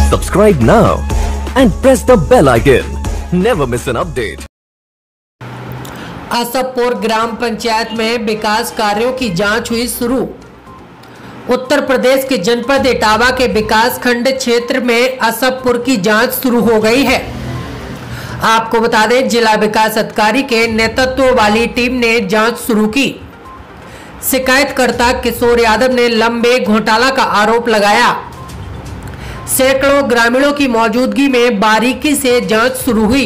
Subscribe now and press the bell icon. Never miss an update. असबपुर ग्राम पंचायत में विकास कार्यों की जांच हुई शुरू। उत्तर प्रदेश के जनपद इटावा के विकास खंड क्षेत्र में असबपुर की जांच शुरू हो गई है। आपको बता दें, जिला विकास अधिकारी के नेतृत्व वाली टीम ने जांच शुरू की। शिकायतकर्ता किशोर यादव ने लंबे घोटाला का आरोप लगाया। सैकड़ों ग्रामीणों की मौजूदगी में बारीकी से जांच शुरू हुई।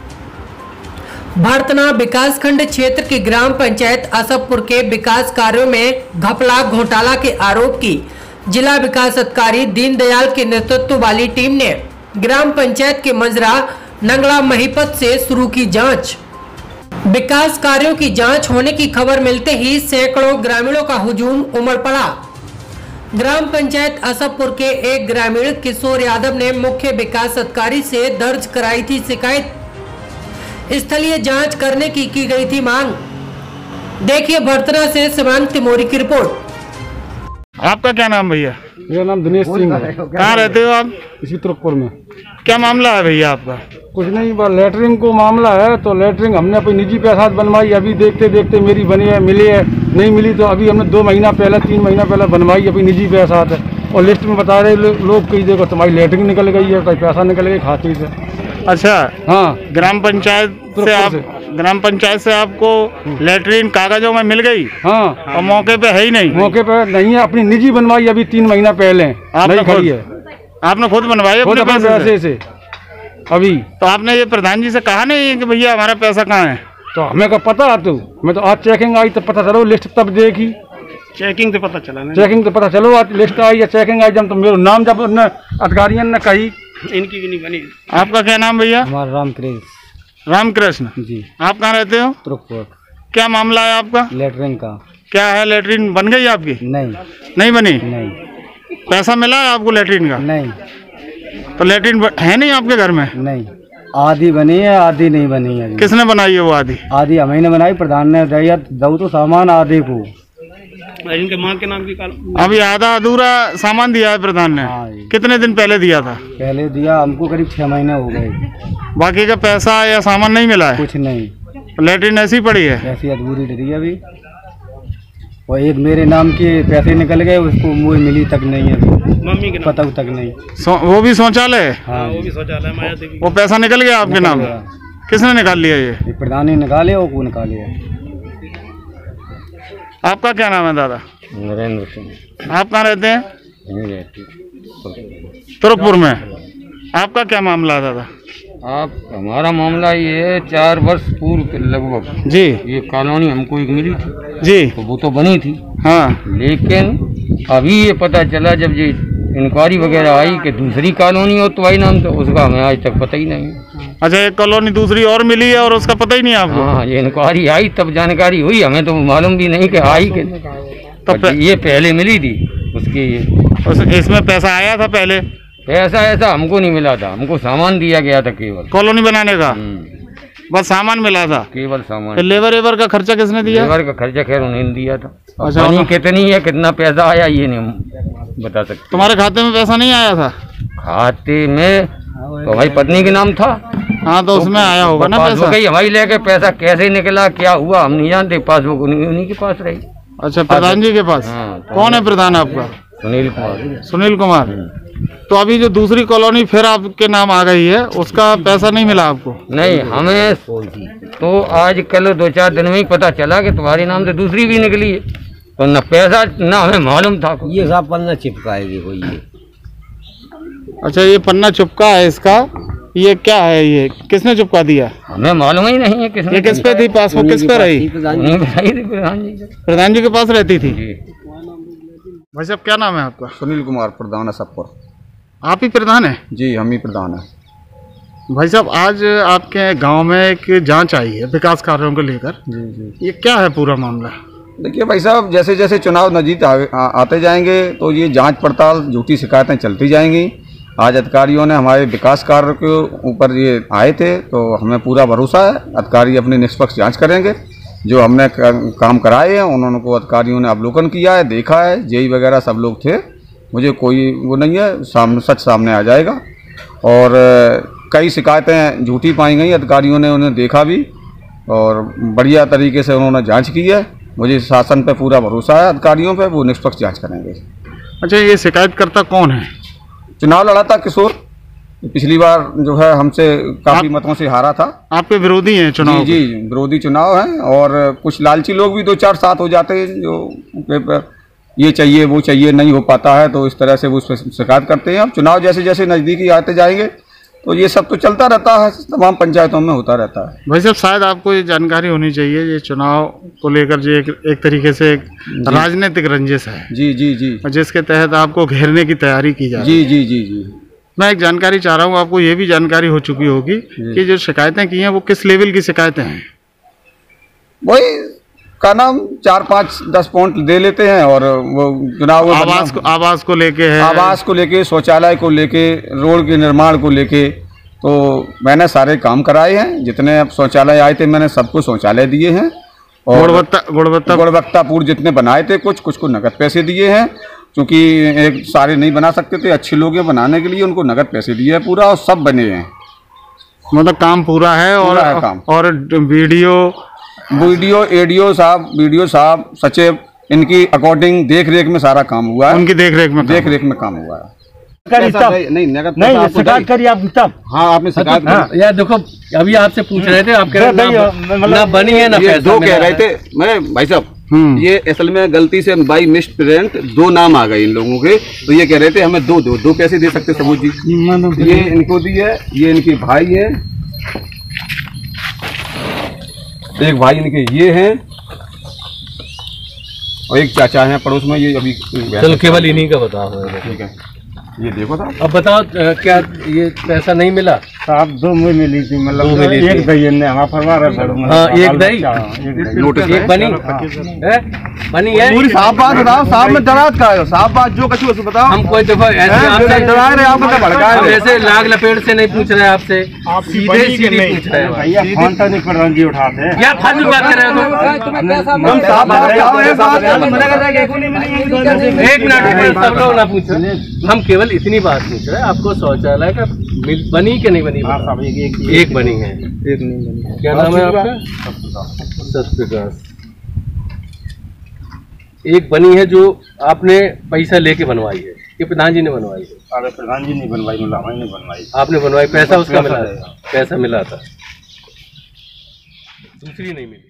भरतना विकासखंड क्षेत्र की ग्राम पंचायत असबपुर के विकास कार्यों में घपला घोटाला के आरोप की जिला विकास अधिकारी दीनदयाल के नेतृत्व वाली टीम ने ग्राम पंचायत के मंजरा नंगला महिपत से शुरू की जांच। विकास कार्यों की जांच होने की खबर मिलते ही सैकड़ों ग्रामीणों का हुजूम उमड़ पड़ा। ग्राम पंचायत असबपुर के एक ग्रामीण किशोर यादव ने मुख्य विकास अधिकारी से दर्ज कराई थी शिकायत। स्थलीय जांच करने की गई थी मांग। देखिए भरतना से शिवांग तिमोरी की रिपोर्ट। आपका क्या नाम भैया? मेरा नाम दिनेश सिंह है। कहाँ रहते हो आप? इसी तुरकपुर में। क्या मामला है भैया आपका? कुछ नहीं, बस लेटरिंग को मामला है। तो लेटरिंग हमने अपनी निजी पैसा बनवाई। अभी देखते देखते मेरी बनी है, मिली है, नहीं मिली तो अभी हमने 2 महीना पहले 3 महीना पहले बनवाई अपनी निजी पैसा है। और लिस्ट में बता रहे लोग कई देखो तुम्हारी लेटरिंग निकल गई है, कहीं पैसा निकल गया खाते से। अच्छा, हाँ, ग्राम पंचायत से आपको लेटरिन कागजों में मिल गई? हाँ, और मौके पे है ही नहीं? मौके पे नहीं है, अपनी निजी बनवाई अभी 3 महीना पहले। आपने खुद बनवाई अपने पैसे से? अभी तो आपने ये प्रधान जी से कहा नहीं कि भैया हमारा पैसा कहाँ है? तो हमें का पता तो मैं तो आज चेकिंग आई तो पता चलो, लिस्ट तब देखी। चेकिंग से पता चला? चेकिंग तो पता चलो, आज लिस्ट आई या चेकिंग आई जब तो मेरा नाम जब अधिकारियों ने कही इनकी भी नहीं बनी। आपका क्या नाम भैया? हमारा रामकृष्ण जी। आप कहाँ रहते हो? तुरकपुर। क्या मामला है आपका? लेटरिन का। क्या है, लेटरिन बन गई आपकी? नहीं बनी? नहीं। पैसा मिला है आपको लेटरिन का? नहीं। तो लेटरिन है नहीं आपके घर में? नहीं, आधी बनी है, आधी नहीं बनी है। किसने बनाई है वो आधी? आधी हमें ने बनाई, प्रधान ने दिया दो तो सामान आधे को। इनके माँ के नाम की अभी आधा अधूरा सामान दिया है प्रधान ने। कितने दिन पहले दिया था? पहले दिया हमको करीब 6 महीने हो गए। बाकी का पैसा या सामान नहीं मिला है? कुछ नहीं। लेटरिन ऐसी पड़ी है? ऐसी अधूरी डरी अभी। और एक मेरे नाम के पैसे निकल गए, उसको मुझे मिली तक नहीं है, मम्मी के पता तक नहीं। वो भी शौचालय? हाँ, वो भी शौचालय माया देवी। वो पैसा निकल गया आपके नाम? किसने निकाल लिया? ये प्रधान ने निकाले और को निकाले। आपका क्या नाम है दादा? नरेंद्र सिंह। आप कहाँ रहते हैं? तुरकपुर में। आपका क्या मामला है दादा? आप हमारा मामला ये है, 4 वर्ष पूर्व लगभग जी ये कॉलोनी हमको एक मिली थी जी। तो वो तो बनी थी, हाँ, लेकिन अभी ये पता चला जब ये इंक्वायरी वगैरह आई कि दूसरी कॉलोनी हो तो आई नाम, तो उसका हमें आज तक पता ही नहीं। अच्छा, एक कॉलोनी दूसरी और मिली है और उसका पता ही नहीं आपको? हाँ, ये इंक्वायरी आई तब जानकारी हुई, हमें तो मालूम भी नहीं कि आई कि तो ये पहले मिली थी उसकी। इसमें पैसा आया था पहले? पैसा ऐसा हमको नहीं मिला था, हमको सामान दिया गया था केवल कॉलोनी बनाने का। बस सामान मिला था? केवल सामान। लेबर का खर्चा किसने दिया? लेबर का खर्चा खैर उन्हें दिया था। अच्छा, कितनी है, कितना पैसा आया ये नहीं बता सकते। तुम्हारे खाते में पैसा नहीं आया था? खाते में तो हमारी पत्नी के नाम था। हाँ, तो उसमें आया होगा ना पैसा? हमारी लेके पैसा कैसे निकला क्या हुआ हम नहीं जानते, पासबुक उन्हीं के पास रही। अच्छा, प्रधान जी के पास? हाँ। कौन है प्रधान आपका? सुनील कुमार। तो अभी जो दूसरी कॉलोनी फिर आपके नाम आ गई है, उसका पैसा नहीं मिला आपको? नहीं, हमें तो आज कल 2-4 दिन में ही पता चला कि तुम्हारे नाम से दूसरी भी निकली है, तो न पैसा न हमें मालूम था। ये सब पन्ना चिपकाएगी कोई ये। अच्छा, ये पन्ना चिपका है इसका? ये क्या है, ये किसने चिपका दिया? हमें मालूम ही नहीं है किसने। ये किस पे थी पासबुक? किस पे रही? प्रधान जी के पास रहती थी। भाई साहब, क्या नाम है आपका? सुनील कुमार, प्रधान असबपुर। आप ही प्रधान है? जी, हम ही प्रधान है। भाई साहब, आज आपके गांव में एक जांच आई है विकास कार्यों को लेकर। जी। ये क्या है पूरा मामला? देखिए भाई साहब, जैसे जैसे चुनाव नज़दीक आते जाएंगे तो ये जांच पड़ताल, झूठी शिकायतें चलती जाएंगी। आज अधिकारियों ने हमारे विकास कार्य के ऊपर ये आए थे, तो हमें पूरा भरोसा है अधिकारी अपनी निष्पक्ष जांच करेंगे। जो हमने काम कराए हैं उन्होंने को अधिकारियों ने अवलोकन किया है, देखा है, जेई वगैरह सब लोग थे, मुझे कोई वो नहीं है, सच सामने आ जाएगा। और कई शिकायतें झूठी पाई गई, अधिकारियों ने उन्हें देखा भी और बढ़िया तरीके से उन्होंने जांच की है। मुझे शासन पे पूरा भरोसा है, अधिकारियों पे, वो निष्पक्ष जांच करेंगे। अच्छा, ये शिकायतकर्ता कौन है? चुनाव लड़ा था किशोर, पिछली बार जो है हमसे काफी मतों से हारा था। आपके विरोधी हैं चुनाव? जी, विरोधी चुनाव है। और कुछ लालची लोग भी 2-4 साथ हो जाते हैं, जो ये चाहिए वो चाहिए, नहीं हो पाता है तो इस तरह से वो उस पर शिकायत करते हैं। अब चुनाव जैसे जैसे नज़दीकी आते जाएंगे तो ये सब तो चलता रहता है, तमाम पंचायतों में होता रहता है। भाई साहब, शायद आपको ये जानकारी होनी चाहिए, ये चुनाव को लेकर जो एक तरीके से एक राजनीतिक रंजिश है। जी जी जी, जिसके तहत आपको घेरने की तैयारी की जा रही है। जी जी जी जी। मैं एक जानकारी चाह रहा हूँ, आपको ये भी जानकारी हो चुकी होगी कि जो शिकायतें की हैं वो किस लेवल की शिकायतें हैं? वही का नाम 4-5-10 पॉइंट दे लेते हैं और वो चुनाव आवास को लेके है, आवास को लेके, शौचालय को लेके, रोड के निर्माण को लेके। तो मैंने सारे काम कराए हैं, जितने अब शौचालय आए थे मैंने सबको शौचालय दिए हैं। और गुणवत्तापूर्ण जितने बनाए थे, कुछ को नगद पैसे दिए हैं, क्योंकि एक सारे नहीं बना सकते थे, अच्छे लोग हैं बनाने के लिए, उनको नगद पैसे दिए हैं पूरा, और सब बने हैं। मतलब काम पूरा है। और वीडियो साहब सचिव, इनकी अकॉर्डिंग देख रेख में सारा काम हुआ है। उनकी देख रेख में काम हुआ है। नहीं शिकायत करिए आप तब। हाँ, आपने शिकायत यार देखो, अभी आपसे पूछ रहे थे, आप कह रहे ना बनी है ना पैसा। दो कह रहे थे मैं, भाई साहब ये असल में गलती से बाई मिसप्रेजेंट 2 नाम आ गए इन लोगों के, तो ये कह रहे थे हमें दो पैसे दे सकते सबूत जी। ये इनको दी है, ये इनके भाई है, एक भाई इनके ये हैं और एक चाचा हैं पड़ोस में। ये अभी चलो केवल इन्हीं का बताओ। ठीक है, ये देखो था। अब बताओ क्या ये पैसा नहीं मिला? साहब 2 में मिली थी, मतलब एक दही ने हमारा फरवा रहा। हाँ, एक दही नोटिस एक बनी है। पूरी साफ बात बताओ, साहब में डरात का है, साफ बात जो कछु उसको बताओ। हम कोई देखो ऐसे डरा रहे, आप मतलब भड़का रहे, ऐसे लाग लपेट से नहीं पूछ रहे आपसे, आप सीधे पूछ रहे हैं। भैया फोन तो नहीं प्रधान जी उठाते हैं। क्या फालतू बात कर रहे हो? एक मिनट, सब लोग ना पूछ रहे, हम केवल इतनी बात पूछ रहे हैं, आपको शौचालय का बनी कि नहीं बनी? एक बनी है, एक नहीं बनी। क्या नाम है आपका? सत्यप्रकाश। एक बनी है जो आपने पैसा लेके बनवाई है, ये प्रधान जी ने बनवाई है? अरे प्रधान जी नहीं बनवाई, मुलामा ने बनवाई। आपने बनवाई, पैसा उसका मिला? पैसा मिला था, दूसरी नहीं मिली।